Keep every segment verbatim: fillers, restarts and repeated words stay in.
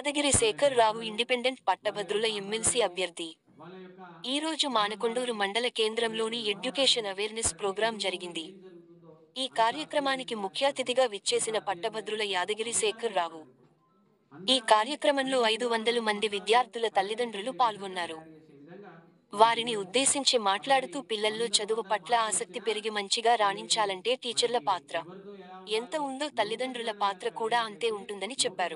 Yadagiri Shekhar Rao independent పట్టభద్రుల MLC అభ్యర్థి. ఈ రోజు మానకొండూరు మండల కేంద్రంలోని ఎడ్యుకేషన్ అవేర్నెస్ ప్రోగ్రాం జరిగింది. ఈ కార్యక్రమానికి ముఖ్య అతిథిగా విచ్చేసిన పట్టభద్రుల యాదగిరి శేఖర్ రావు. ఈ కార్యక్రమంలో ఐదు వందల మంది విద్యార్థుల తల్లిదండ్రులు పాల్గొన్నారు. వారిని ఉద్దేశించి మాట్లాడుతూ పిల్లల్లో చదువు పట్ల ఆసక్తి పెరిగి మంచిగా రాణించాలంటే టీచర్ల పాత్ర ఎంత ఉందో తల్లిదండ్రుల పాత్ర కూడా అంతే ఉంటుందని చెప్పారు.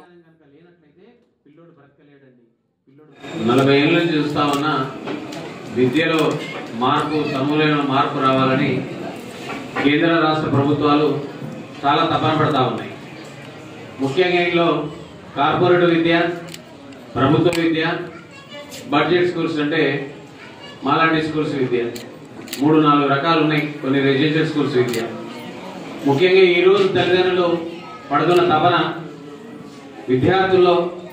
నలభై ఏళ్ళ నుంచి చూస్తా ఉన్న విద్యలో మార్పు, సమూలమైన మార్పు రావాలని కేంద్ర రాష్ట్ర ప్రభుత్వాలు చాలా తపన పడతా ఉన్నాయి. ముఖ్యంగా ఇంట్లో కార్పొరేట్ విద్య, ప్రభుత్వ విద్య, బడ్జెట్ స్కూల్స్ అంటే మాలాంటి స్కూల్స్ విద్య, మూడు నాలుగు రకాలు ఉన్నాయి. కొన్ని రెసిడెన్షియల్ స్కూల్స్ విద్య. ముఖ్యంగా ఈరోజు తల్లిదండ్రులు పడుతున్న తపన విద్యార్థుల్లో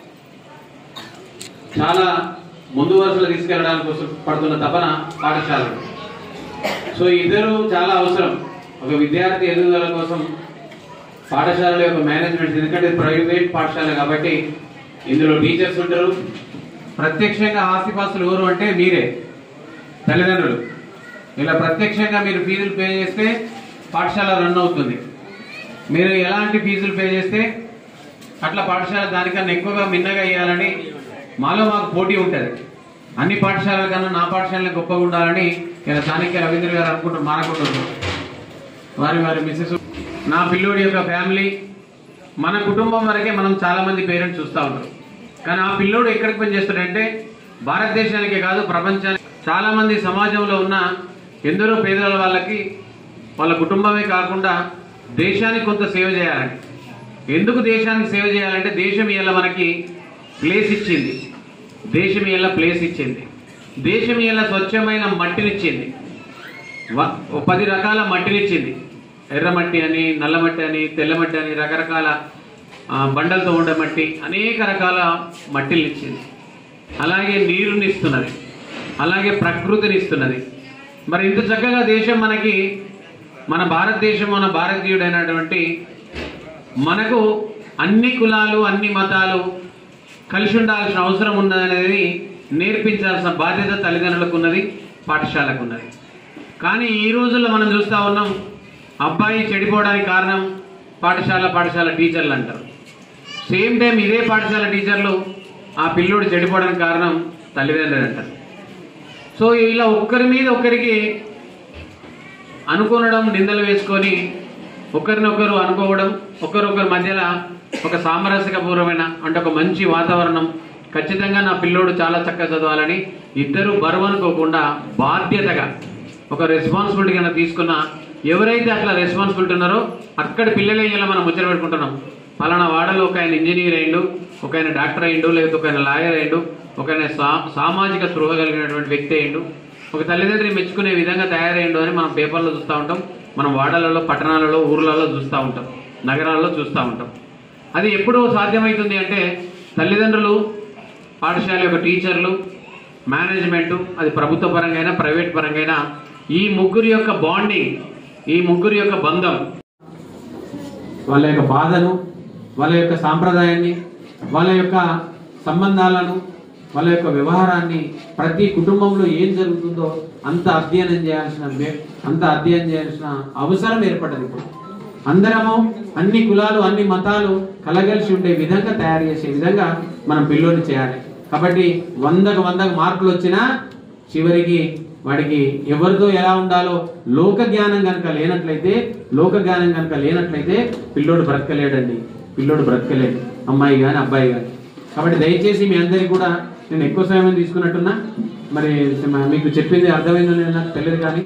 చాలా ముందు వరుసలో తీసుకెళ్లడానికి కోసం పడుతున్న తపన పాఠశాలలు. సో ఇద్దరు చాలా అవసరం. ఒక విద్యార్థి ఎదుగుదల కోసం పాఠశాలల యొక్క మేనేజ్మెంట్, ఎందుకంటే ప్రైవేట్ పాఠశాల కాబట్టి ఇందులో టీచర్స్ ఉంటారు. ప్రత్యక్షంగా ఆస్తిపాస్తులు ఎవరు అంటే మీరే తల్లిదండ్రులు. ఇలా ప్రత్యక్షంగా మీరు ఫీజులు పే చేస్తే పాఠశాల రన్ అవుతుంది. మీరు ఎలాంటి ఫీజులు పే చేస్తే అట్లా పాఠశాల దానికన్నా ఎక్కువగా మిన్నగా ఇవ్వాలని మాలో మాకు పోటీ ఉంటుంది. అన్ని పాఠశాలల కన్నా నా పాఠశాలని గొప్పగా ఉండాలని ఇలా చాణక్య రవీంద్ర గారు అనుకుంటారు, మానకుంటున్నారు. వారి వారి మిస్సెస్, నా పిల్లోడి యొక్క ఫ్యామిలీ, మన కుటుంబం వరకే మనం చాలా మంది పేరెంట్స్ చూస్తూ ఉంటారు. కానీ ఆ పిల్లోడు ఎక్కడికి పని చేస్తాడంటే భారతదేశానికే కాదు ప్రపంచానికి చాలా మంది సమాజంలో ఉన్న ఎందరో పేదల వాళ్ళకి వాళ్ళ కుటుంబమే కాకుండా దేశానికి కొంత సేవ చేయాలండి. ఎందుకు దేశానికి సేవ చేయాలంటే దేశం ఇవాళ మనకి ప్లేస్ ఇచ్చింది. దేశం ఇవాళ ప్లేస్ ఇచ్చింది. దేశం ఇవాళ స్వచ్ఛమైన మట్టినిచ్చింది. పది రకాల మట్టినిచ్చింది. ఎర్రమట్టి అని, నల్లమట్టి అని, తెల్లమట్టి అని, రకరకాల బండలతో ఉండే మట్టి, అనేక రకాల మట్టిని ఇచ్చింది. అలాగే నీరుని ఇస్తున్నది, అలాగే ప్రకృతిని ఇస్తున్నది. మరి ఇంత చక్కగా దేశం మనకి, మన భారతదేశం, మన భారతీయుడైనటువంటి మనకు అన్ని కులాలు, అన్ని మతాలు కలిసి ఉండాల్సిన అవసరం ఉన్నదనేది నేర్పించాల్సిన బాధ్యత తల్లిదండ్రులకు ఉన్నది, పాఠశాలకు ఉన్నది. కానీ ఈ రోజుల్లో మనం చూస్తూ ఉన్నాం, అబ్బాయి చెడిపోవడానికి కారణం పాఠశాల పాఠశాల టీచర్లు అంటారు. సేమ్ టైం ఇదే పాఠశాల టీచర్లు ఆ పిల్లోడు చెడిపోవడానికి కారణం తల్లిదండ్రులు అంటారు. సో ఇలా ఒక్కరి మీద ఒకరికి అనుకోనడం, నిందలు వేసుకొని ఒకరినొకరు అనుకోవడం, ఒకరొకరి మధ్యలో ఒక సామరస్యపూర్వమైన అంటే ఒక మంచి వాతావరణం, ఖచ్చితంగా నా పిల్లోడు చాలా చక్కగా చదవాలని ఇద్దరు బరువు అనుకోకుండా బాధ్యతగా ఒక రెస్పాన్సిబిలిటీ కన్నా తీసుకున్న ఎవరైతే అట్లా రెస్పాన్సిబిలిటీ ఉన్నారో అక్కడ పిల్లలే ఇలా మనం ముచ్చట పెట్టుకుంటున్నాం. పలానా వాడలో ఒక ఆయన ఇంజనీర్ అయిండు, ఒక ఆయన డాక్టర్ అయిండు, లేకపోతే ఒక ఆయన లాయర్ అయిండు, ఒక ఆయన సా సామాజిక స్పృహ కలిగినటువంటి వ్యక్తి అయిండు, ఒక తల్లిదండ్రులు మెచ్చుకునే విధంగా తయారయ్యిండు అని మనం పేపర్లో చూస్తూ ఉంటాం. మనం వాడలలో, పట్టణాలలో, ఊర్లలో చూస్తూ ఉంటాం, నగరాల్లో చూస్తూ ఉంటాం. అది ఎప్పుడు సాధ్యమవుతుంది అంటే తల్లిదండ్రులు, పాఠశాల యొక్క టీచర్లు, మేనేజ్మెంటు, అది ప్రభుత్వ పరంగా అయినా ప్రైవేట్ పరంగా అయినా, ఈ ముగ్గురు యొక్క బాండింగ్, ఈ ముగ్గురు యొక్క బంధం, వాళ్ళ యొక్క బాధను, వాళ్ళ యొక్క సాంప్రదాయాన్ని, వాళ్ళ యొక్క సంబంధాలను, వాళ్ళ యొక్క వ్యవహారాన్ని ప్రతి కుటుంబంలో ఏం జరుగుతుందో అంత అధ్యయనం చేయాల్సిన అంత అధ్యయనం చేయాల్సిన అవసరం ఏర్పడ్డది. ఇప్పుడు అందరము అన్ని కులాలు, అన్ని మతాలు కలగలిసి ఉండే విధంగా తయారు చేసే విధంగా మనం పిల్లోని చేయాలి. కాబట్టి వందకు వందకు మార్కులు వచ్చినా చివరికి వాడికి ఎవరితో ఎలా ఉండాలో లోక జ్ఞానం కనుక లేనట్లయితే లోక జ్ఞానం కనుక లేనట్లయితే పిల్లోడు బ్రతకలేడండి, పిల్లోడు బ్రతకలేడు, అమ్మాయి కానీ అబ్బాయి కానీ. కాబట్టి దయచేసి మీ అందరికీ కూడా నేను ఎక్కువ సమయం తీసుకున్నట్టున్నా, మరి మీకు చెప్పింది అర్థమైందో నాకు తెలియదు కానీ